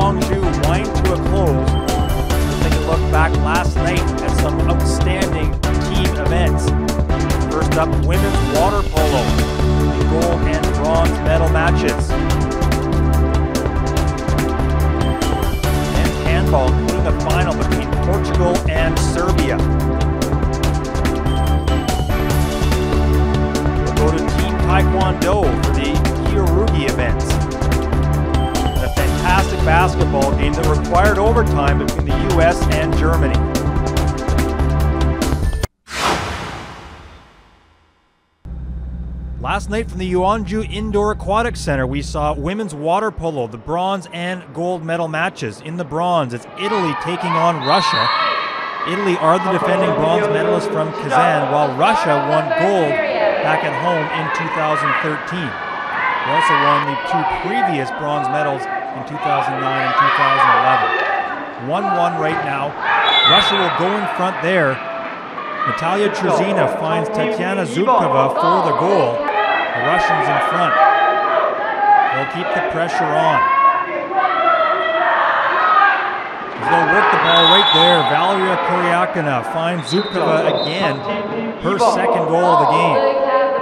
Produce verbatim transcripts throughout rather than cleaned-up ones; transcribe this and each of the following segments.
Yuanzhou wind to a close. Let's take a look back last night at some outstanding team events. First up, women's water polo, the gold and bronze medal matches. And handball, including the final between Portugal and Serbia. We'll go to Team Taekwondo for the Kyorugi events. A fantastic basketball game that required overtime between the U S and Germany. Last night from the Yuanzhou Indoor Aquatic Center, we saw women's water polo, the bronze and gold medal matches. In the bronze, it's Italy taking on Russia. Italy are the defending bronze medalists from Kazan, while Russia won gold back at home in two thousand thirteen. They also won the two previous bronze medals in two thousand nine and two thousand eleven. one one right now. Russia will go in front there. Natalia Trzina finds Tatiana Zubkova for the goal. The Russians in front. They'll keep the pressure on. They'll work the ball right there. Valeria Koryakina finds Zubkova again. Her second goal of the game.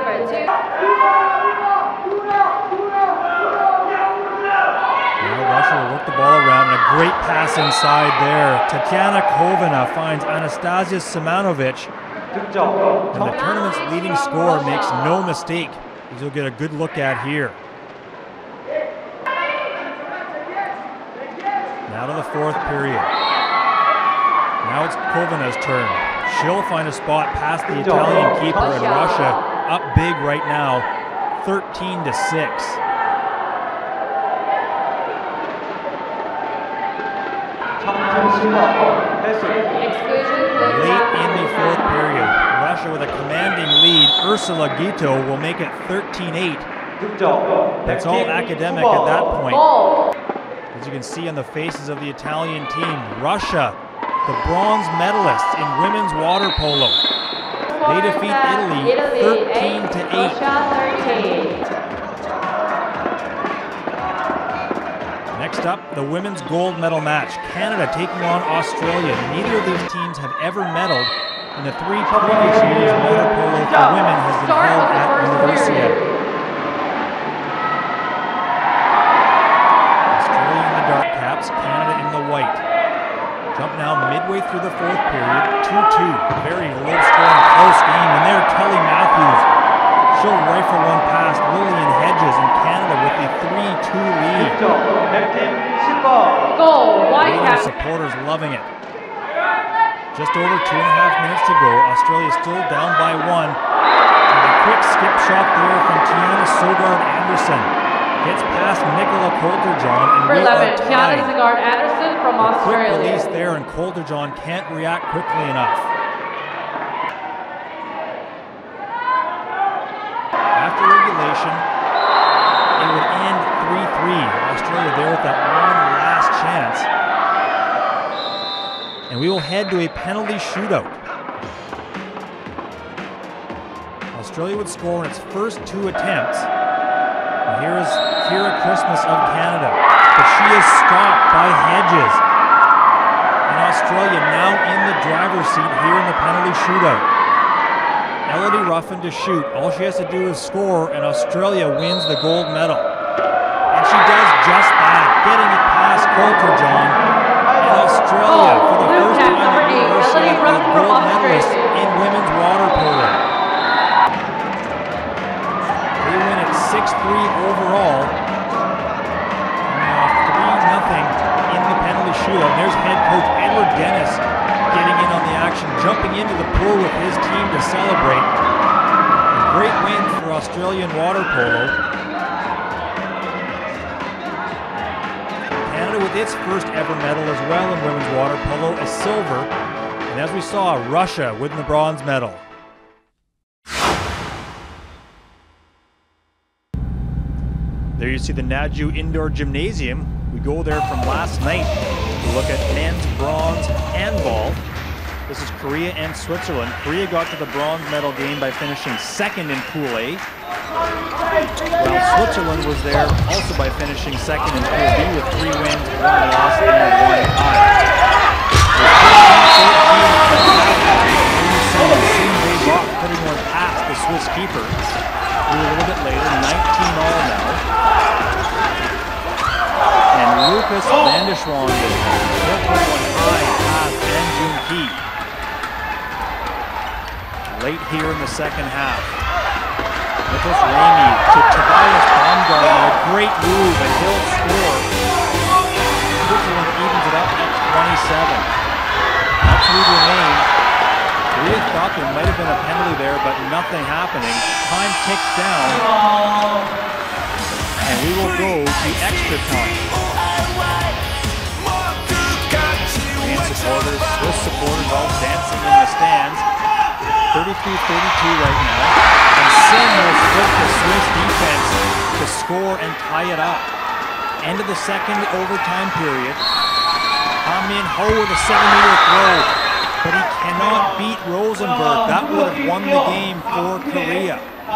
Russia will work the ball around, and a great pass inside there. Tatiana Kovina finds Anastasia Simanovic, and the tournament's leading scorer makes no mistake, as you'll get a good look at here. Now to the fourth period. Now it's Kovina's turn. She'll find a spot past the Italian keeper, and Russia up big right now, thirteen to six. Late in the fourth period, Russia with a commanding lead. Ursula Guito will make it thirteen eight. It's all academic at that point. As you can see on the faces of the Italian team, Russia, the bronze medalists in women's water polo. They defeat Italy thirteen to eight. Next up, the women's gold medal match. Canada taking on Australia. Neither of these teams have ever medaled. In the three previous years, water polo for women has been held at Universiade. Australia in the dark caps, Canada in the white. Jump now midway through the fourth period, two two. Very low-scoring, close game, and there Kelly Matthews. She'll rifle one past Lillian Hedges in Canada with the three two lead. Goal, Whitecaps. Supporters loving it. Just over two and a half minutes to go. Australia still down by one. And a quick skip shot there from Tiana Sogard-Anderson. Gets past Nicola Coulter-John and we are tied. Tiana Sogard-Anderson from Australia. Quick release there, and Coulter-John can't react quickly enough. After regulation, it would end three three. Australia there with that one last chance. And we will head to a penalty shootout. Australia would score in its first two attempts. And here is Kira Christmas of Canada. But she is stopped by Hedges. And Australia now in the driver's seat here in the penalty shootout. Elodie Ruffin to shoot. All she has to do is score, and Australia wins the gold medal. And she does just that, getting it past Coulter-John. And Australia, for the first time in the Universiade, are the gold medalists in women's water polo. They win at six three overall, coming off three nothing in the penalty shootout. And there's head coach Edward Dennis getting in on the action, jumping into the pool with his team to celebrate. A great win for Australian water polo. Canada with its first ever medal as well in women's water polo, a silver. And as we saw, Russia with the bronze medal. There you see the Naju Indoor Gymnasium. We go there from last night to look at men's bronze handball. This is Korea and Switzerland. Korea got to the bronze medal game by finishing second in Pool A, while Switzerland was there also by finishing second in Pool B with three wins, one loss, and one tie. Putting one past the Swiss keeper. A little bit later, nineteen all now. And Lucas van der Schwanden, he'll put one high past An Jun Ki. Late here in the second half. Nicholas Ramey to Tobias Baumgartner, a great move, and he'll score. Switzerland evens it up at twenty-seven. That's who remain. We had thought there might have been a penalty there, but nothing happening. Time ticks down, and we will go to extra time. Korean supporters, Swiss supporters all dancing in the stands. thirty-three thirty-two right now. And Sim will split the Swiss defense to score and tie it up. End of the second overtime period. Ha Min Ho with a seven-meter throw, but he cannot beat Rosenberg. That would have won the game for Korea.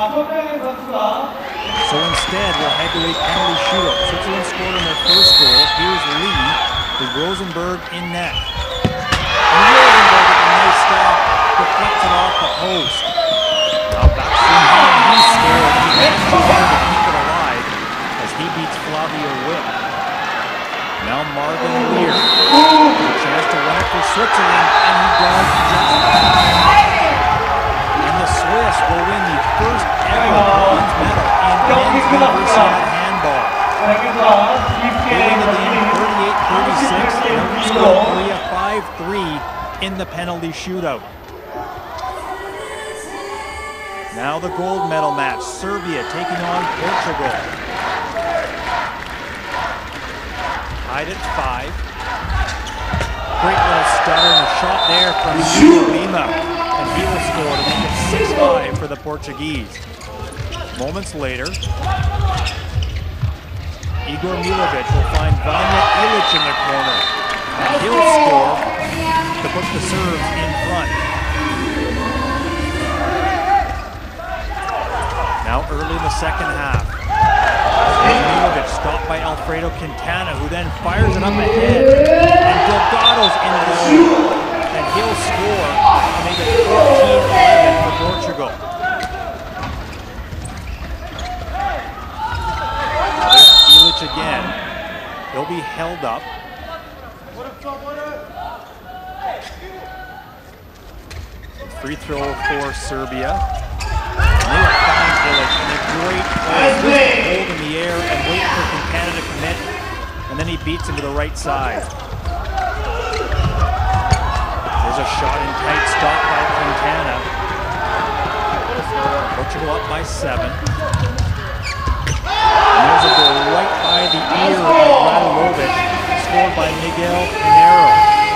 So instead, we'll head to a penalty shootout. Switzerland scored on their first goal. Here's Lee with Rosenberg in net. And Rosenberg with a nice stop, deflects it off the post. Now back to him, he scored. He managed to keep it alive as he beats Flavio Witt. Now Marvin Lear, a chance to win it for Switzerland, and he does just that. And the Swiss will win the first ever bronze medal in men's Universiade handball. They win the game thirty-eight thirty-six, and we score Korea five three in the penalty shootout. Now the gold medal match, Serbia taking on Portugal. Tied at five. Great little stutter and a shot there from Lima, and he will score to make it six five for the Portuguese. Moments later, Igor Milovic will find Vanja Ilic in the corner, and he'll score to put the Serbs in front. Now early in the second half, Milovic stopped by Alfredo Quintana, who then fires it up ahead, and Delgado's in low, and he'll score to make it fourteen eleven for Portugal. Now there's Ilic again. He'll be held up. Free throw for Serbia. And they will find Ilic in a great play, just hold in the air and wait for Quintana to commit, and then he beats him to the right side. There's a shot in tight, stop by Quintana. Portugal up by seven. And there's a goal right by the ear of Radulovic, scored by Miguel Pinheiro.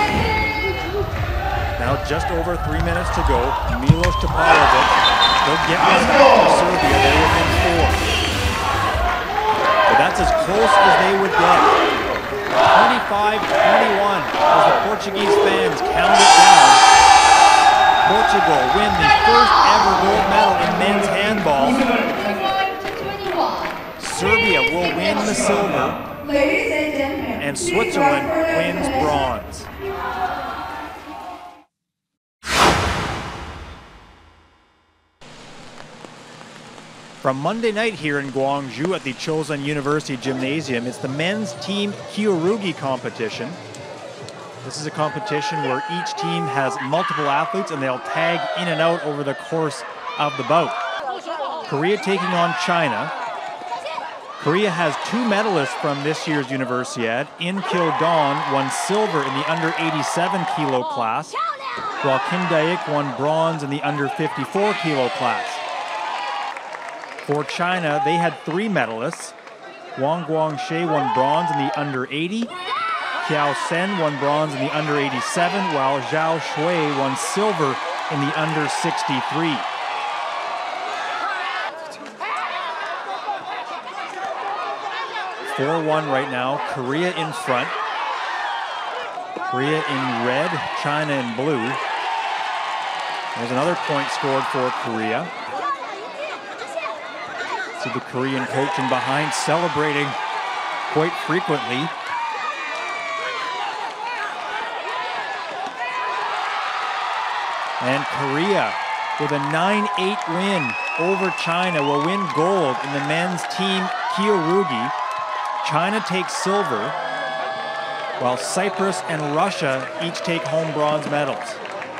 Now just over three minutes to go. Milos Topalovic, they'll get one back for Serbia. They within four. But that's as close as they would get. twenty-five twenty-one as the Portuguese fans count it down. Portugal win the first ever gold medal in men's handball. Serbia will win the silver. And Switzerland wins bronze. From Monday night here in Gwangju at the Chosun University Gymnasium, it's the men's team Kyorugi competition. This is a competition where each team has multiple athletes and they'll tag in and out over the course of the bout. Korea taking on China. Korea has two medalists from this year's Universiade. In Kil-dawn won silver in the under eighty-seven kilo class, while Kim Dae-ik won bronze in the under fifty-four kilo class. For China, they had three medalists. Wang Guangxie won bronze in the under eighty. Kiao Sen won bronze in the under eighty-seven, while Zhao Shui won silver in the under sixty-three. four one right now, Korea in front. Korea in red, China in blue. There's another point scored for Korea. See the Korean coach in behind celebrating quite frequently. And Korea, with a nine eight win over China, will win gold in the men's team Kyorugi. China takes silver, while Cyprus and Russia each take home bronze medals.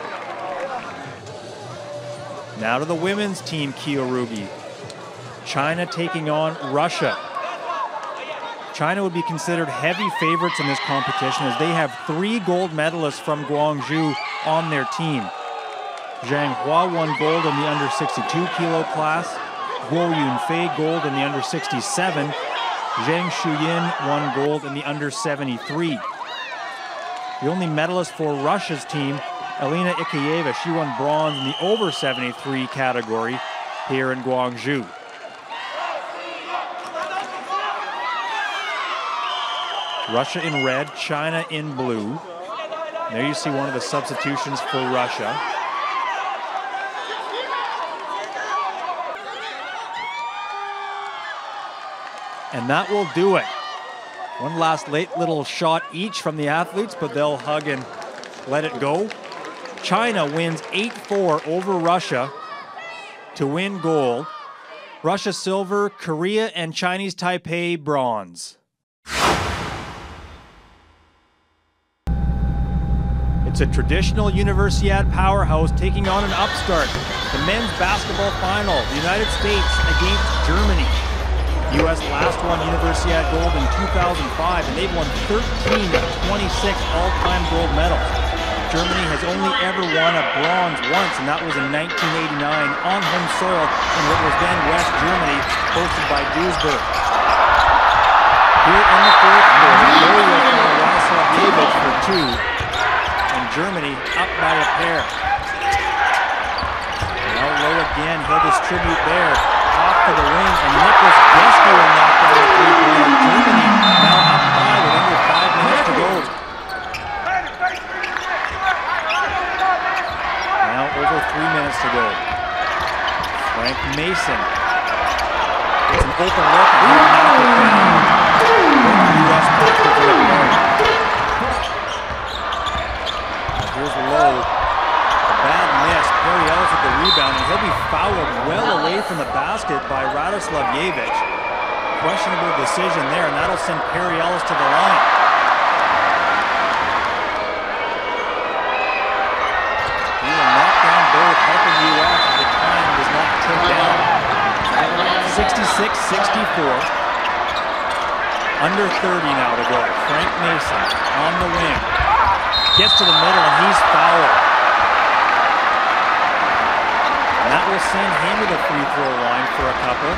Now to the women's team Kyorugi. China taking on Russia. China would be considered heavy favorites in this competition as they have three gold medalists from Gwangju on their team. Zhang Hua won gold in the under sixty-two kilo class. Guo Yunfei gold in the under sixty-seven. Zhang Shuyin won gold in the under seventy-three. The only medalist for Russia's team, Elena Ikeyeva, she won bronze in the over seventy-three category here in Gwangju. Russia in red, China in blue. There you see one of the substitutions for Russia. And that will do it. One last late little shot each from the athletes, but they'll hug and let it go. China wins eight four over Russia to win gold. Russia silver, Korea and Chinese Taipei bronze. It's a traditional Universiade powerhouse taking on an upstart. The men's basketball final, the United States against Germany. U S last won Universiade gold in two thousand five, and they've won thirteen of twenty-six all-time gold medals. Germany has only ever won a bronze once, and that was in nineteen eighty-nine on home soil in what was then West Germany, hosted by Duisburg. Here in the fourth quarter, Lowe will find Radoslav Jevich for two, and Germany up by a pair. Now Lowe again, he'll distribute there. Off to the wing, and Nicholas Geske will knock down the three-pointer. Germany now up by with under five minutes to go. Now over three minutes to go. Frank Mason. It's an open look, and he'll knock it down. U S Packers with one. Here's Lowe. A bad miss. Perry Ellis with the rebound, and he'll be fouled well away from the basket by Radoslav Jevich. Questionable decision there, and that'll send Perry Ellis to the line. He will knock down both, helping the U S as the time does not tick down. sixty-six sixty-four. Under thirty now to go. Frank Mason on the wing. Gets to the middle, and he's fouled. And that will send him to the free throw line for a couple.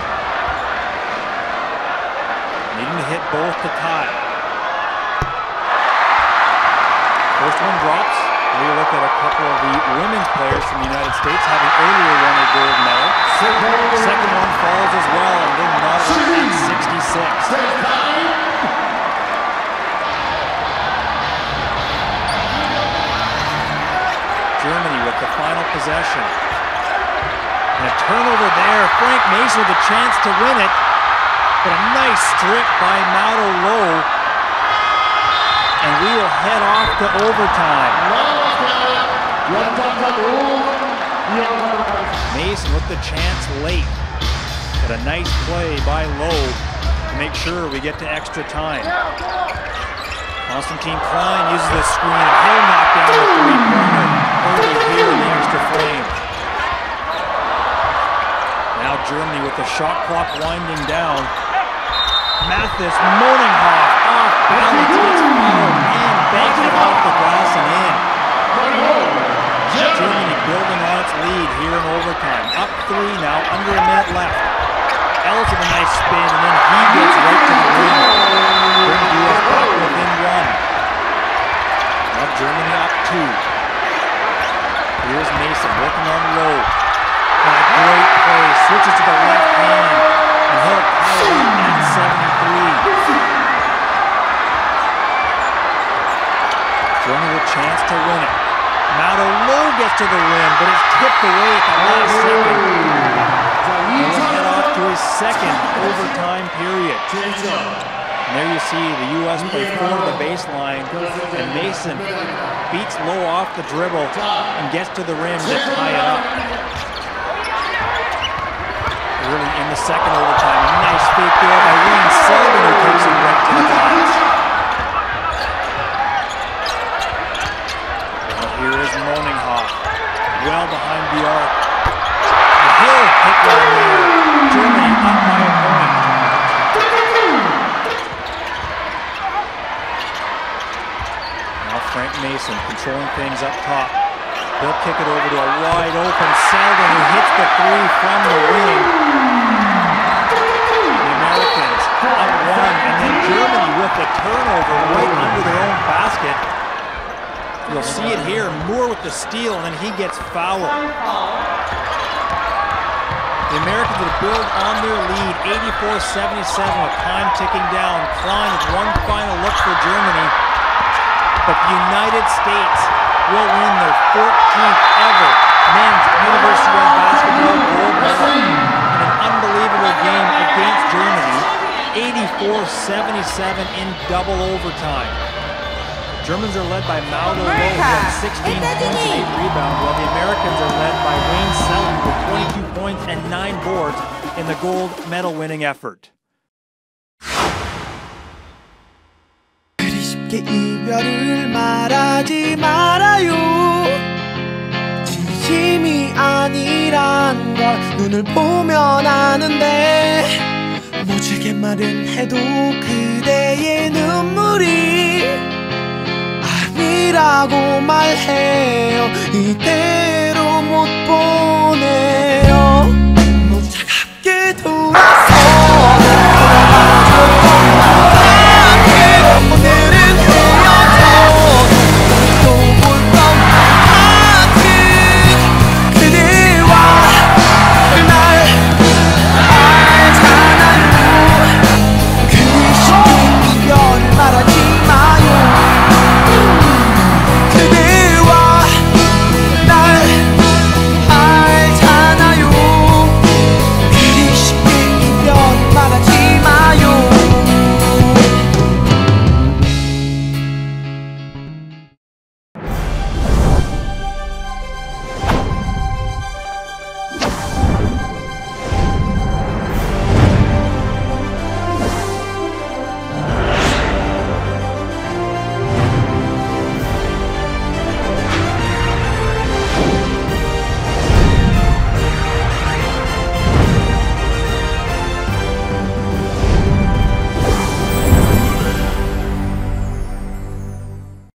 Needing to hit both to tie. First one drops. We look at a couple of the women's players from the United States having earlier won a gold medal. Second one falls as well, and they're not at sixty-six. Germany with the final possession. And a turnover there. Frank Mason with a chance to win it. But a nice strip by Mauro Lowe. And we will head off to overtime. Mason with the chance late. But a nice play by Lowe to make sure we get to extra time. Constantine Klein uses the screen, and he'll knock down the three-pointer early here in the extra frame. Now Germany with the shot clock winding down. Mathis Morninghoff off balance, gets fouled and banks it off the glass and in. Germany building on its lead here in overtime. Up three now, under a minute left. Ellis with a nice spin, and then he gets right to the rim. Brings the U S back within one. Now Germany up two. Here's Mason working on Lowe. And a great play, switches to the left hand, and he'll tie it at seventy-three. Germany with a chance to win it. Mato Low gets to the rim, but it's tipped away at the last second. And we'll head off to a second overtime period. And there you see the U S play four to the baseline, and Mason beats Low off the dribble and gets to the rim to tie it up. Early in the second overtime, a nice fake there by Wayne Selden, who takes it right to the glass. Now here is Moninghoff, well behind the arc. The Hill hit down there. Germany up by a point. Now Frank Mason controlling things up top. He'll kick it over to a wide open Selden, who hits the three from the wing. The Americans up one, and then Germany with the turnover right under their own basket. You'll see it here, Moore with the steal, and then he gets fouled. The Americans will build on their lead, eighty-four seventy-seven, with time ticking down. Klein with one final look for Germany, but the United States will win their fourteenth ever men's University of Basketball gold medal in an unbelievable game against Germany, eighty-four seventy-seven in double overtime. The Germans are led by Mato Low, who had sixteen points and eight rebounds, while the Americans are led by Wayne Selden with twenty-two points and nine boards in the gold medal winning effort. 이별을 말하지 말아요. 진심이 아니란 걸 눈을 보면 아는데, 모질게 말은 해도 그대의 눈물이 아니라고 말해요. 이대로 못 보내요. 못 차갑게 돌아서